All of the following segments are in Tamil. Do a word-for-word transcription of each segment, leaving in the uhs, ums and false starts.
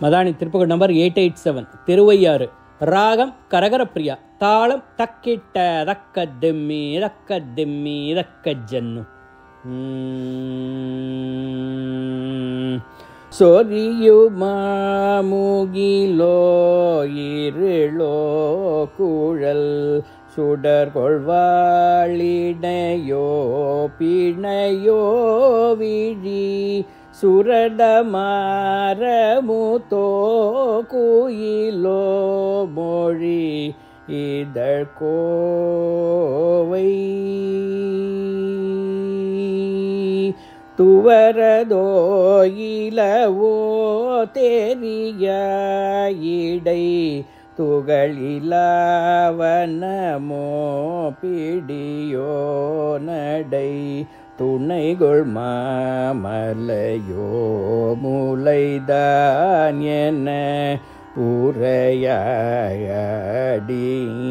Madani Thiruppugazh number eight eight seven. Thiruvaiyaru. ராகம் கரகரப்பிரியா. தாளம் தக்கிட்ட தக்க திம்மி தக்க திம்மி தக்க ஜன்னு. சொரியுமா முகிலோ இருளோ குழல் சுடர் கொள்வாளிடையோ பிணையோ விழி சுரடமாரமுதோ குயிலோ மொழி இதழ் கோவை துவரதோ இலவோ தெரிய இடை துகளிலவனமோ பிடியோ நடை துணைகொள் மாமலையோ முலைதான் என உரையாடி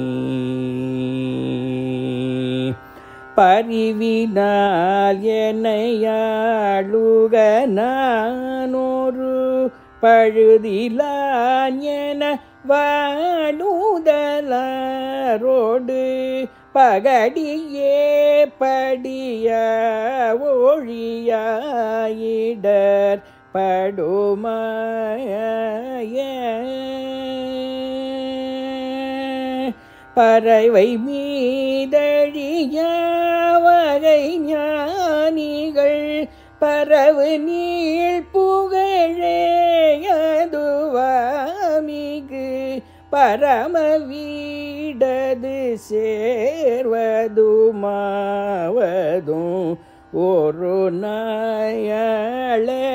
பரிவினால் என்னையாளுக நானொரு பழுதிலான் என வாழுதலாரோடு பகடியே படிய ஒழியாயிடர் படுமாய பறவை மீதழிய வகை ஞானிகள் பரவு நீள் புகழேயதுவாமிகு பரம வீடது சேர்வதுமாவதும் ஒரு நாயளே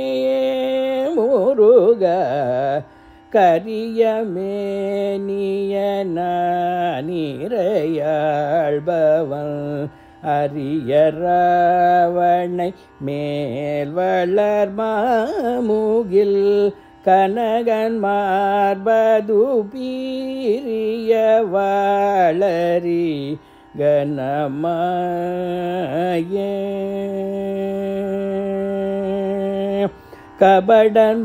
முருக கரியமேனியனிரையாழ்பவன் அரியராவணை மேல் வளர் மாமுகில் கனகன் மார்பது பீரிய வாளரி கனமாய கபடன்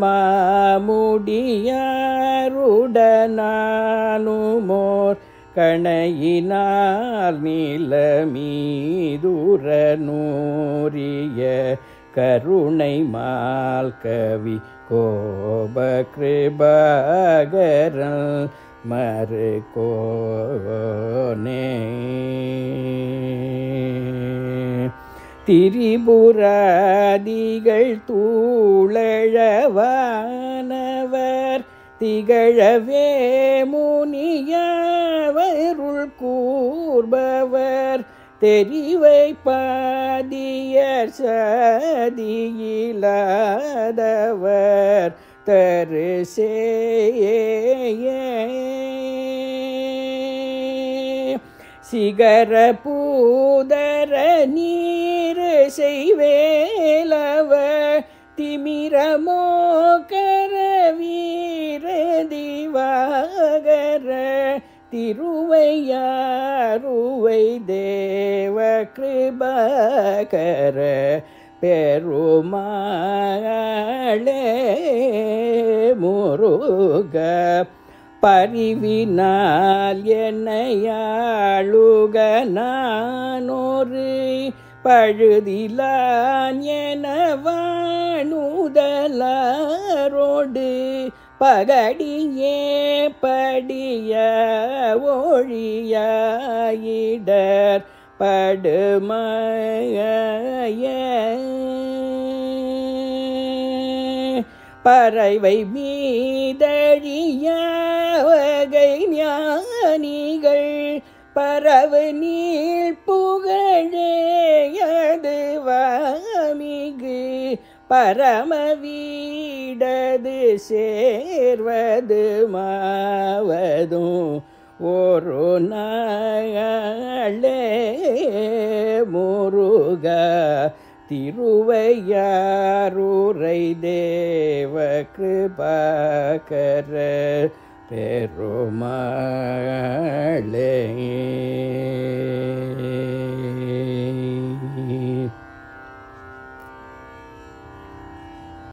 மாமுடியாருடனானுமோர் கணையினால் நீலமீதுர நூறிய கருணை மால் கவி கோப கிருபாகரன் மறு கோனே திரிபுராதிகள் தூளழவானவர் திகழவே முனியவருள் கூர்பவர் தெரிவை பாதியர் சதியிலாதவர் தரு சிகர பூதர நீர் செய்வேலவ திமிரமோ கரவீர திவாகர திருவையாறுவை தேவ கிருபாகர பெருமாளே முருக பரிவினால் என்னையாளுக நானொரு பழுதிலான் என வாழுதலாரோடு பகடியே படிய ஒழியாயிடர் படுமாய பறவை மீதழிய வகை ஞானிகள் பரவு நீள் புகழேயது வாமிகு பரம வீடது சேர்வது மாவதும் ஒரு நாளே முருக திருவையாறுரை தேவ கிருபாகர பெருமாளே.